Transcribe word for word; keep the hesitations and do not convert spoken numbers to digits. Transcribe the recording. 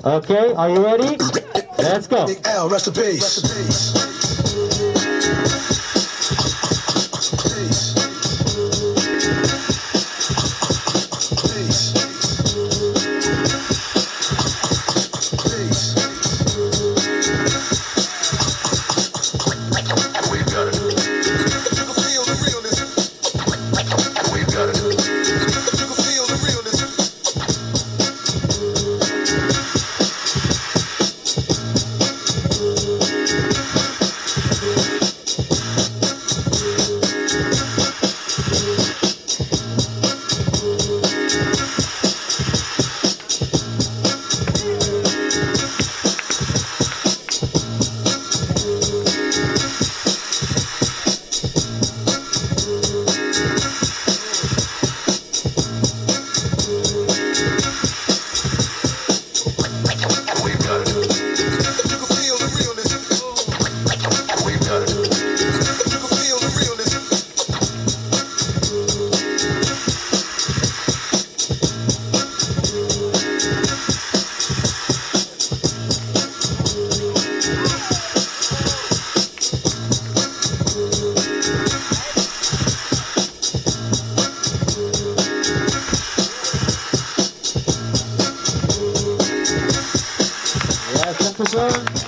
Okay, are you ready? Let's go. Big L, rest in peace. Rest in peace. ten percent.